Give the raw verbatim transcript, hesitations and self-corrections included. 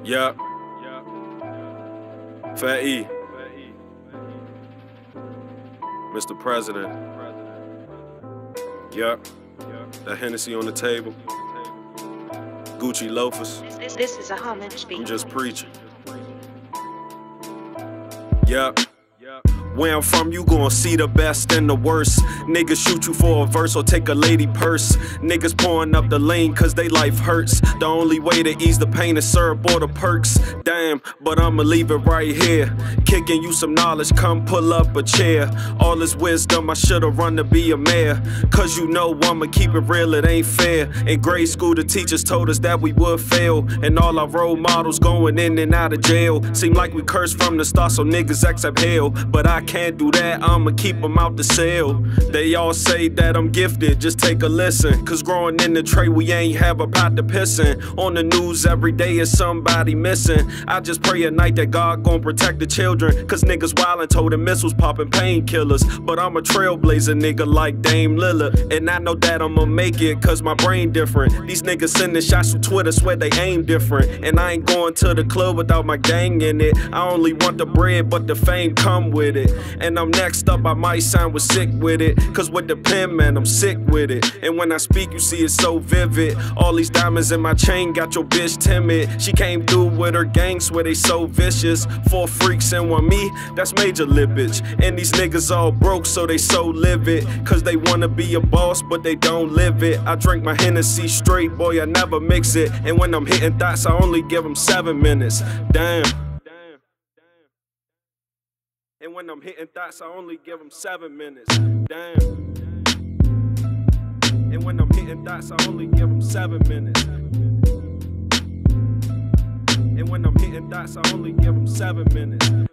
Yup. Fat E. Mister President. Yup. That Hennessy on the table. Gucci loafers. This, this is a homage beat. I'm just preaching. Yup. Where I'm from, you gon' see the best and the worst. Niggas shoot you for a verse or take a lady purse. Niggas pouring up the lane cause they life hurts. The only way to ease the pain is syrup or the perks. Damn, but I'ma leave it right here. Kicking you some knowledge, come pull up a chair. All this wisdom, I should've run to be a mayor. Cause you know I'ma keep it real, it ain't fair. In grade school, the teachers told us that we would fail. And all our role models going in and out of jail. Seem like we cursed from the start, so niggas accept hell. But I can't do that, I'ma keep them out the cell. They all say that I'm gifted, just take a listen. Cause growing in the tray, we ain't have a pot to piss in. On the news every day is somebody missing. I just pray at night that God gon' protect the children. Cause niggas wildin' told them missiles popping painkillers. But I'm a trailblazer nigga like Dame Lillard. And I know that I'ma make it cause my brain different. These niggas sending shots from Twitter, swear they aim different. And I ain't going to the club without my gang in it. I only want the bread but the fame come with it. And I'm next up, I might sound with sick with it. Cause with the pen, man, I'm sick with it. And when I speak, you see it's so vivid. All these diamonds in my chain got your bitch timid. She came through with her gang, swear they so vicious. Four freaks and one me, that's major lippage. And these niggas all broke, so they so livid. Cause they wanna be a boss, but they don't live it. I drink my Hennessy straight, boy, I never mix it. And when I'm hitting thoughts, I only give them seven minutes. Damn. And when I'm hitting thoughts, I only give them seven minutes. Damn. And when I'm hitting thoughts, I only give them seven minutes. And when I'm hitting thoughts, I only give them seven minutes.